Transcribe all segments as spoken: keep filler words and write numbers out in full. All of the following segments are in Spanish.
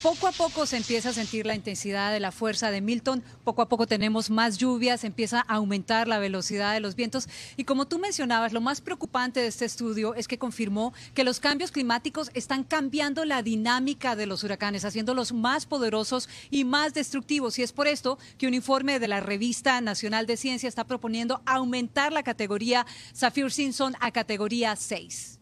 Poco a poco se empieza a sentir la intensidad de la fuerza de Milton, poco a poco tenemos más lluvias, empieza a aumentar la velocidad de los vientos y como tú mencionabas, lo más preocupante de este estudio es que confirmó que los cambios climáticos están cambiando la dinámica de los huracanes, haciéndolos más poderosos y más destructivos y es por esto que un informe de la Revista Nacional de Ciencia está proponiendo aumentar la categoría Saffir-Simpson a categoría seis.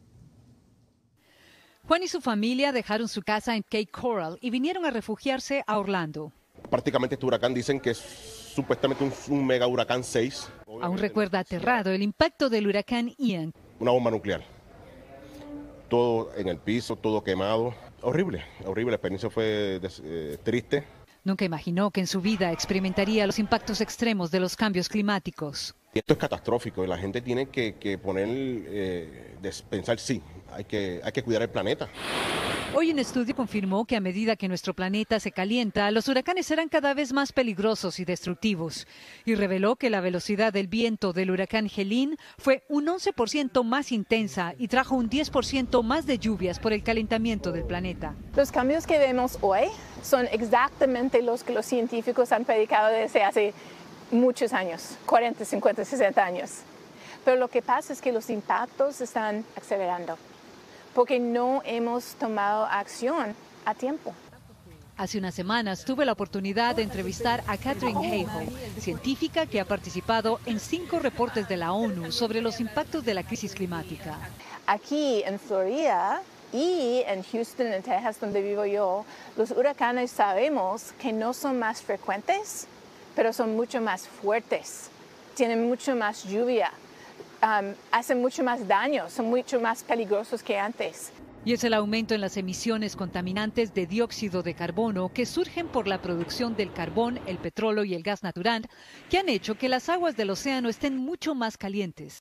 Juan y su familia dejaron su casa en Cape Coral y vinieron a refugiarse a Orlando. Prácticamente este huracán dicen que es supuestamente un, un mega huracán seis. Aún recuerda aterrado el impacto del huracán Ian. Una bomba nuclear. Todo en el piso, todo quemado. Horrible, horrible. La experiencia fue eh, triste. Nunca imaginó que en su vida experimentaría los impactos extremos de los cambios climáticos. Y esto es catastrófico. La gente tiene que, que poner, eh, pensar sí. Hay que, hay que cuidar el planeta. Hoy un estudio confirmó que a medida que nuestro planeta se calienta, los huracanes serán cada vez más peligrosos y destructivos. Y reveló que la velocidad del viento del huracán Helene fue un once por ciento más intensa y trajo un diez por ciento más de lluvias por el calentamiento del planeta. Los cambios que vemos hoy son exactamente los que los científicos han predicado desde hace muchos años, cuarenta, cincuenta, sesenta años. Pero lo que pasa es que los impactos están acelerando, porque no hemos tomado acción a tiempo. Hace unas semanas tuve la oportunidad de entrevistar a Katherine Hayhoe, científica que ha participado en cinco reportes de la ONU sobre los impactos de la crisis climática. Aquí en Florida y en Houston, en Texas, donde vivo yo, los huracanes sabemos que no son más frecuentes, pero son mucho más fuertes, tienen mucho más lluvia. Um, hacen mucho más daño, son mucho más peligrosos que antes. Y es el aumento en las emisiones contaminantes de dióxido de carbono que surgen por la producción del carbón, el petróleo y el gas natural, que han hecho que las aguas del océano estén mucho más calientes.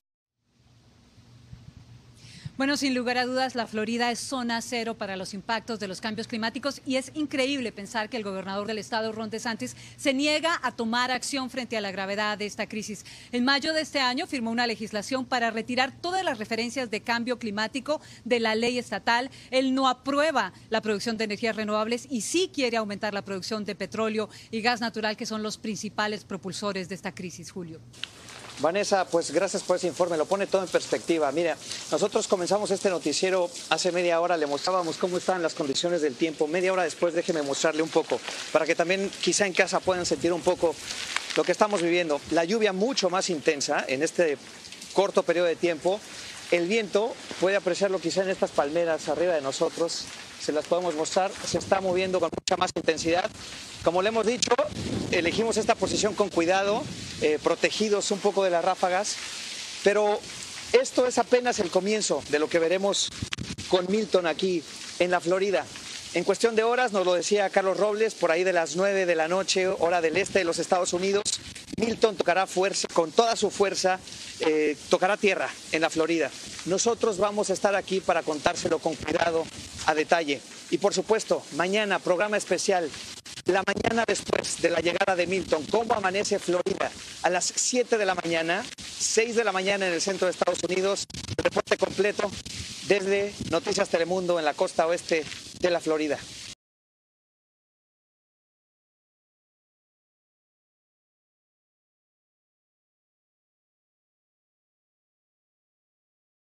Bueno, sin lugar a dudas, la Florida es zona cero para los impactos de los cambios climáticos y es increíble pensar que el gobernador del estado, Ron DeSantis, se niega a tomar acción frente a la gravedad de esta crisis. En mayo de este año firmó una legislación para retirar todas las referencias de cambio climático de la ley estatal. Él no aprueba la producción de energías renovables y sí quiere aumentar la producción de petróleo y gas natural, que son los principales propulsores de esta crisis, Julio. Vanessa, pues gracias por ese informe, lo pone todo en perspectiva. Mira, nosotros comenzamos este noticiero hace media hora, le mostrábamos cómo estaban las condiciones del tiempo. Media hora después, déjeme mostrarle un poco, para que también quizá en casa puedan sentir un poco lo que estamos viviendo. La lluvia mucho más intensa en este corto periodo de tiempo. El viento, puede apreciarlo quizá en estas palmeras arriba de nosotros, se las podemos mostrar, se está moviendo con mucha más intensidad. Como le hemos dicho, elegimos esta posición con cuidado, eh, protegidos un poco de las ráfagas, pero esto es apenas el comienzo de lo que veremos con Milton aquí en la Florida. En cuestión de horas, nos lo decía Carlos Robles, por ahí de las nueve de la noche, hora del este de los Estados Unidos, Milton tocará fuerza, con toda su fuerza, eh, tocará tierra en la Florida. Nosotros vamos a estar aquí para contárselo con cuidado, a detalle. Y por supuesto, mañana, programa especial, la mañana después de la llegada de Milton, ¿cómo amanece Florida? A las siete de la mañana, seis de la mañana en el centro de Estados Unidos, reporte completo desde Noticias Telemundo en la costa oeste de la Florida.